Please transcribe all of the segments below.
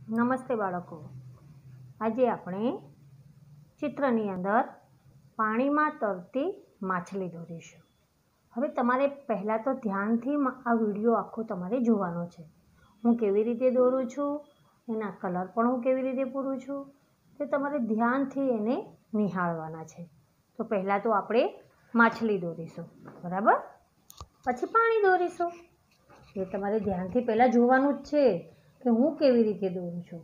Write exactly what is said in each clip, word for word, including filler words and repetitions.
નમસ્તે બાળકો, આજે આપણે ચિત્રની અંદર પાણીમાં તરતી માછલી દોરીશું. હવે તમારે પહેલાં તો ધ્યાનથી આ વિડીયો આખો તમારે જોવાનો છે. હું કેવી રીતે દોરું છું, એના કલર પણ હું કેવી રીતે પૂરું છું, તે તમારે ધ્યાનથી એને નિહાળવાના છે. તો પહેલાં તો આપણે માછલી દોરીશું, બરાબર? પછી પાણી દોરીશું. એ તમારે ધ્યાનથી પહેલાં જોવાનું જ છે કે હું કેવી રીતે દોરું છું.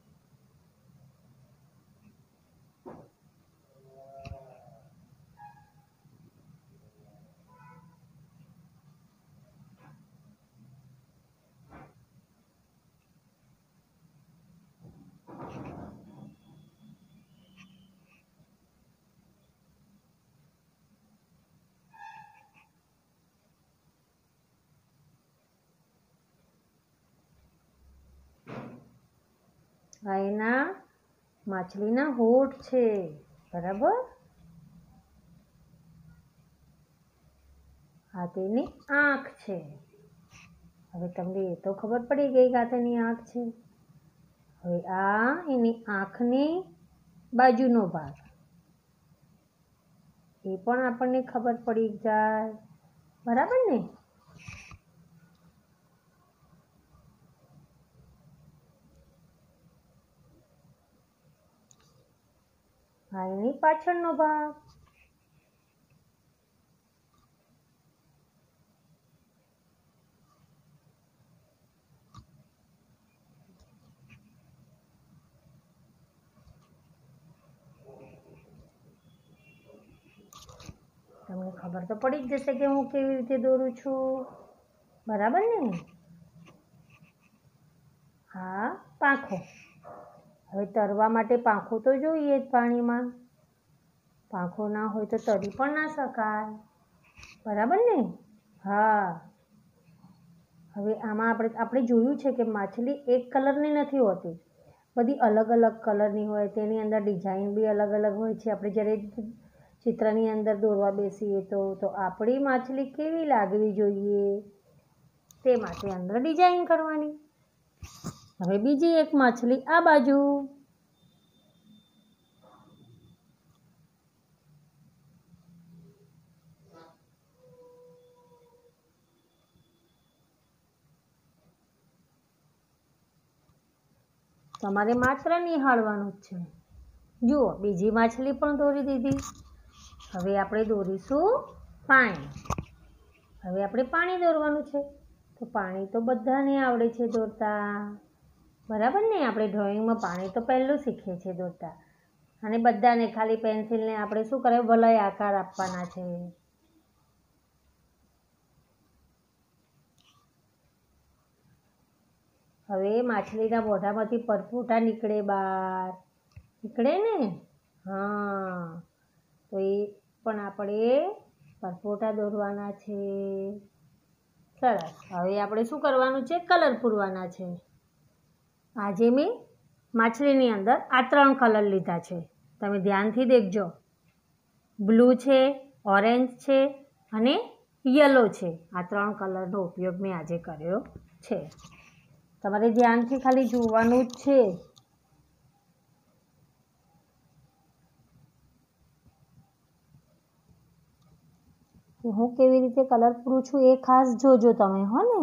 આ એના માછલીના હોઠ છે, બરાબર? આ તેની આંખ છે. હવે તમને એ તો ખબર પડી ગઈ કે આ તેની આંખ છે. હવે આ એની આંખની બાજુનો ભાગ, એ પણ આપણને ખબર પડી જાય, બરાબર ને? આ એની પાછળનો ભાગ. તમને ખબર તો પડી જ જશે કે હું કેવી રીતે દોરું છું, બરાબર ને? હા, પાંખો. હવે તરવા માટે પાંખો તો જોઈએ જ પાણીમાં. પાંખો ના હોય તો તરી પણ ના શકાય, બરાબર ને? હા. હવે આમાં આપણે આપણે જોયું છે કે માછલી એક કલરની નથી હોતી, બધી અલગ અલગ કલરની હોય. તેની અંદર ડિઝાઇન બી અલગ અલગ હોય છે. આપણે જ્યારે ચિત્રની અંદર દોરવા બેસીએ તો તો આપણી માછલી કેવી લાગવી જોઈએ તે માટે અંદર ડિઝાઇન કરવાની. હવે બીજી એક માછલી આ બાજુ. તમારે માત્ર નિહાળવાનું જ છે. જુઓ, બીજી માછલી પણ દોરી દીધી. હવે આપણે દોરીશું પાણી. હવે આપણે પાણી દોરવાનું છે. તો પાણી તો બધાને આવડે છે દોરતા, બરાબર ને? આપણે ડ્રોઈંગમાં પાણી તો પહેલું શીખીએ છીએ દોરતા. અને બધાને ખાલી પેન્સિલને આપણે શું કરે, વલય આકાર આપવાના છે. હવે માછલીના મોઢામાંથી પરપોટા નીકળે બહાર, નીકળે ને? હા, તો એ પણ આપણે પરપોટા દોરવાના છે. સરસ. હવે આપણે શું કરવાનું છે? કલર પૂરવાના છે. આજે મેં માછલીની અંદર આ ત્રણ કલર લીધા છે. તમે ધ્યાનથી દેખજો. બ્લુ છે, ઓરેન્જ છે અને યલો છે. આ ત્રણ કલરનો ઉપયોગ મેં આજે કર્યો છે. તમારે ધ્યાનથી ખાલી જોવાનું જ છે. હું કેવી રીતે કલર પૂરું છું એ ખાસ જોજો તમે, હો ને?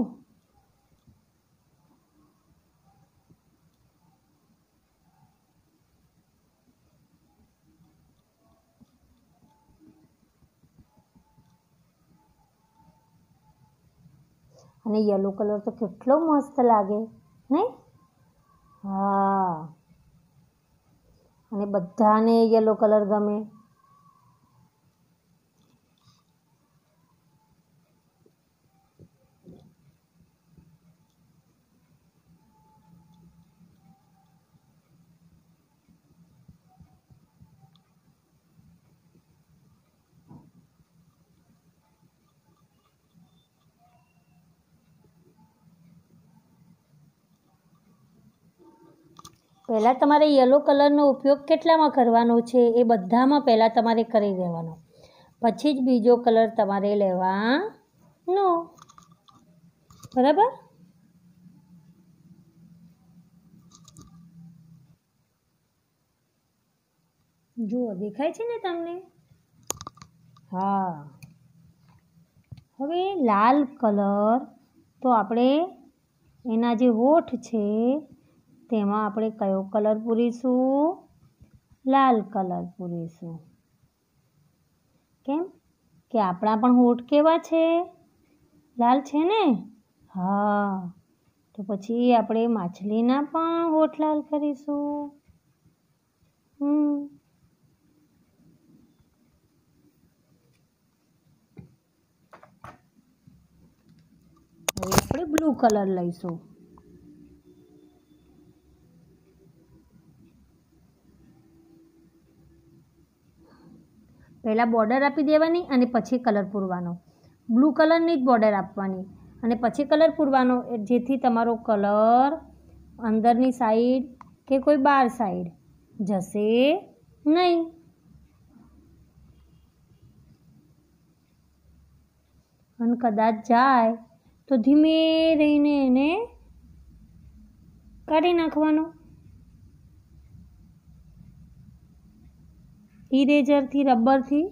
અને યલો કલર તો કેટલો મસ્ત લાગે, નહીં? હા. અને બધાને યલો કલર ગમે. પહેલાં તમારે યલો કલરનો ઉપયોગ કેટલામાં કરવાનો છે એ બધામાં પહેલાં તમારે કરી દેવાનો. પછી જ બીજો કલર તમારે લેવાનો, બરાબર? જુઓ દેખાય છે ને તમને? હા. હવે લાલ કલર તો આપણે એના જે હોઠ છે તેમાં આપણે કયો કલર પૂરીશું? લાલ કલર પૂરીશું. કેમ કે આપણા પણ હોઠ કેવા છે? લાલ છે ને? હા. તો પછી આપણે માછલીના પણ હોઠ લાલ કરીશું. હમ હવે આપણે બ્લુ કલર લઈશું. પહેલાં બોર્ડર આપી દેવાની અને પછી કલર પૂરવાનો. બ્લુ કલરની જ બોર્ડર આપવાની અને પછી કલર પૂરવાનો, જેથી તમારો કલર અંદરની સાઈડ કે કોઈ બહાર સાઈડ જશે નહીં. અને કદાચ જાય તો ધીમે રહીને એને કાઢી નાખવાનો ઇરેઝરથી, રબરથી.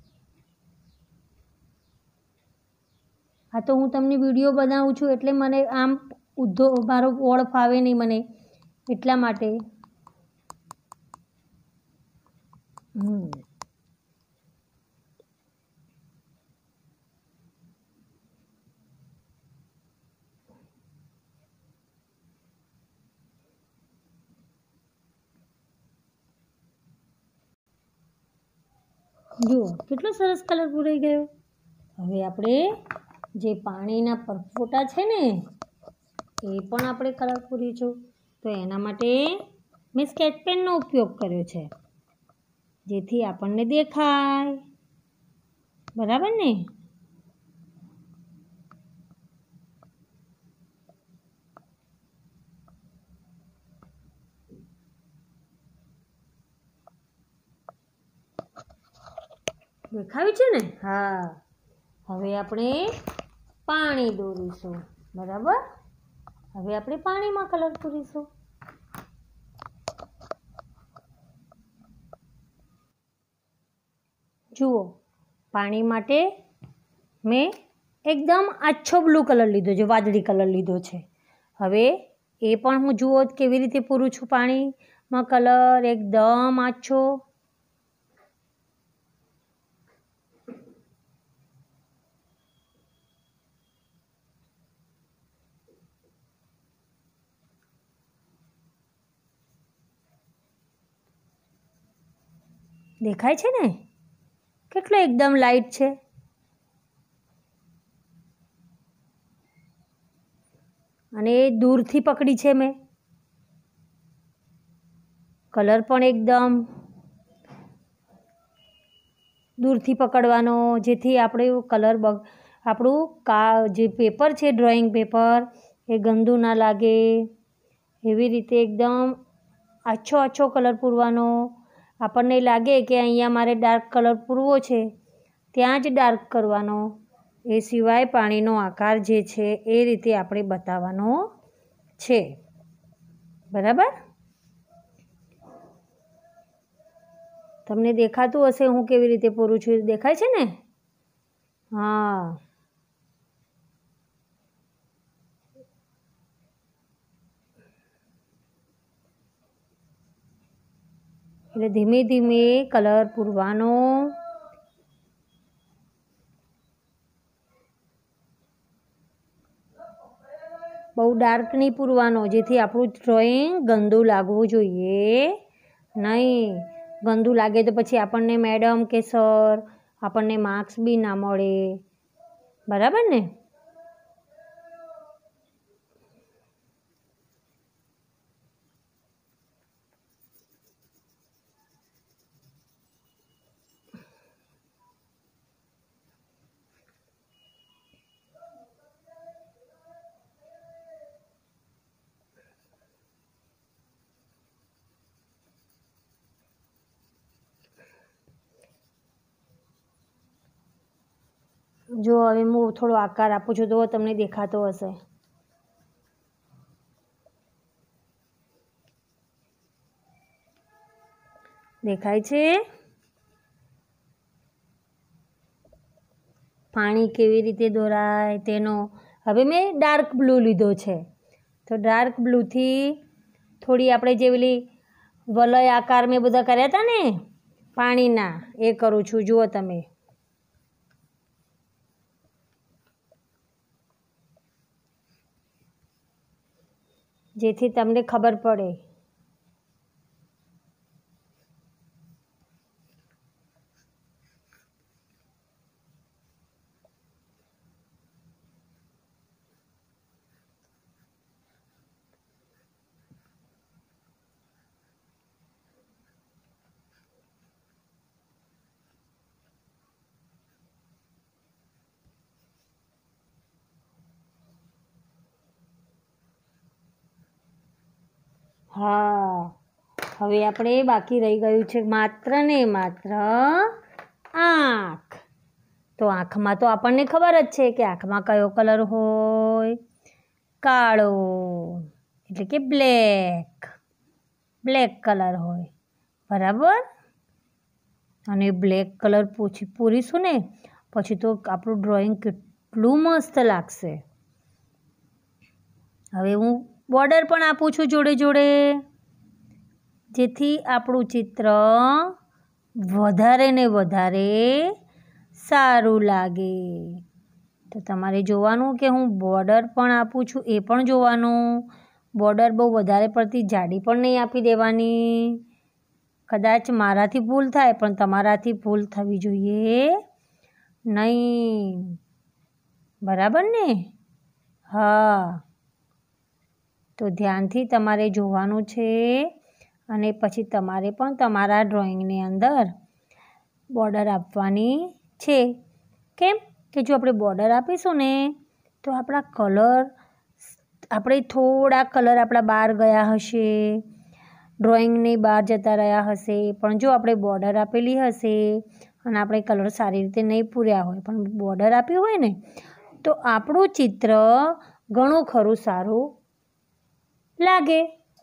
આ તો હું તમને વિડીયો બનાવું છું એટલે મને આમ ઊંધો મારો ઓળ ફાવે નહીં મને, એટલા માટે. હમ જુઓ કેટલો સરસ કલર પૂરાઈ ગયો. હવે આપણે જે પાણીના પરપોટા છે ને એ પણ આપણે કલર પૂરીશું. તો એના માટે મેં સ્કેચ પેનનો ઉપયોગ કર્યો છે, જેથી આપણને દેખાય. બરાબર ને? દેખાયું છે ને? હા. હવે આપણે પાણી દોરીશું. બરાબર? હવે આપણે પાણીમાં કલર પૂરીશું. જુઓ પાણી માટે મેં એકદમ આછો બ્લુ કલર લીધો છે, વાદળી કલર લીધો છે. હવે એ પણ હું જુઓ કેવી રીતે પૂરું છું પાણીમાં કલર એકદમ આછો. દેખાય છે ને કેટલો એકદમ લાઈટ છે? અને દૂરથી પકડી છે મેં. કલર પણ એકદમ દૂરથી પકડવાનો, જેથી આપણે કલર બગ આપણું કા જે પેપર છે ડ્રોઈંગ પેપર એ ગંદુ ના લાગે. એવી રીતે એકદમ આછો આછો કલર પૂરવાનો. આપણને લાગે કે અહીંયા મારે ડાર્ક કલર પૂરવો છે ત્યાં જ ડાર્ક કરવાનો. એ સિવાય પાણીનો આકાર જે છે એ રીતે આપણે બતાવવાનો છે. બરાબર? તમને દેખાતું હશે હું કેવી રીતે પૂરું છું. દેખાય છે ને? હા. એટલે ધીમે ધીમે કલર પૂરવાનો. બહુ ડાર્ક નહીં પૂરવાનો, જેથી આપણું ડ્રોઈંગ ગંદુ લાગવું જોઈએ નહીં. ગંદુ લાગે તો પછી આપણને મેડમ કે સર આપણને માર્ક્સ બી ના મળે. બરાબર ને? જો હવે હું થોડો આકાર આપું છું તો તમને દેખાતો હશે. દેખાય છે? પાણી કેવી રીતે દોરાય તેનો. હવે મેં ડાર્ક બ્લુ લીધો છે, તો ડાર્ક બ્લુથી થોડી આપણે જે પેલી વલય આકાર મેં બધા કર્યા હતા ને પાણીના, એ કરું છું. જુઓ તમે, જેથી તમને ખબર પડે. હા, હવે આપણે બાકી રહી ગયું છે માત્ર ને માત્ર આંખ. તો આંખમાં તો આપણને ખબર જ છે કે આંખમાં કયો કલર હોય? કાળો, એટલે કે બ્લેક. બ્લેક કલર હોય, બરાબર. અને બ્લેક કલર પૂછી પૂરીશું ને પછી તો આપણું ડ્રોઈંગ કેટલું મસ્ત લાગશે. હવે હું બોર્ડર પણ આપું છું જોડે જોડે, જેથી આપણું ચિત્ર વધારે ને વધારે સારું લાગે. તો તમારે જોવાનું કે હું બોર્ડર પણ આપું છું, એ પણ જોવાનું. બોર્ડર બહુ વધારે પડતી જાડી પણ નહીં આપી દેવાની. કદાચ મારાથી ભૂલ થાય પણ તમારાથી ભૂલ થવી જોઈએ નહીં. બરાબર ને? હા, તો ધ્યાનથી તમારે જોવાનું છે અને પછી તમારે પણ તમારા ડ્રોઈંગની અંદર બોર્ડર આપવાની છે. કેમ કે જો આપણે બોર્ડર આપીશું ને તો આપણા કલર, આપણે થોડા કલર આપણા બહાર ગયા હશે, ડ્રોઈંગની બહાર જતા રહ્યા હશે. પણ જો આપણે બોર્ડર આપેલી હશે અને આપણે કલર સારી રીતે નહીં પૂર્યા હોય પણ બોર્ડર આપ્યું હોય ને, તો આપણું ચિત્ર ઘણું ખરું સારું લાગે.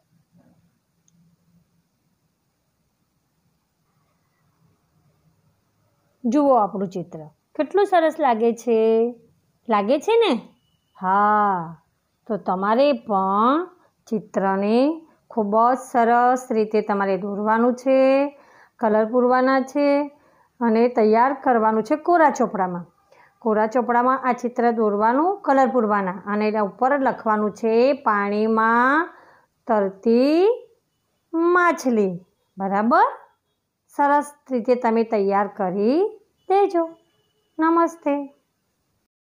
જુઓ આપણું ચિત્ર કેટલું સરસ લાગે છે. લાગે છે ને? હા, તો તમારે પણ ચિત્રને ખૂબ જ સરસ રીતે તમારે દોરવાનું છે, કલર પૂરવાના છે અને તૈયાર કરવાનું છે કોરા ચોપડામાં. કોરા ચોપડામાં આ ચિત્ર દોરવાનું, કલર પૂરવાના અને એના ઉપર લખવાનું છે પાણીમાં તરતી માછલી. બરાબર? સરસ રીતે તમે તૈયાર કરી દેજો. નમસ્તે.